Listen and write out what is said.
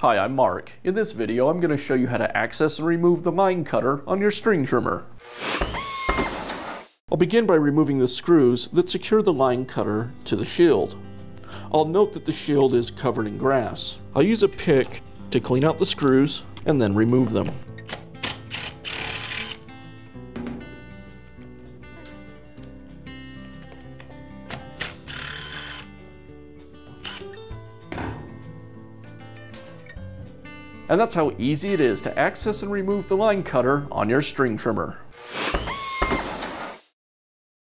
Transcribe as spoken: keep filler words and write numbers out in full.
Hi, I'm Mark. In this video, I'm going to show you how to access and remove the line cutter on your string trimmer. I'll begin by removing the screws that secure the line cutter to the shield. I'll note that the shield is covered in grass. I'll use a pick to clean out the screws and then remove them. And that's how easy it is to access and remove the line cutter on your string trimmer.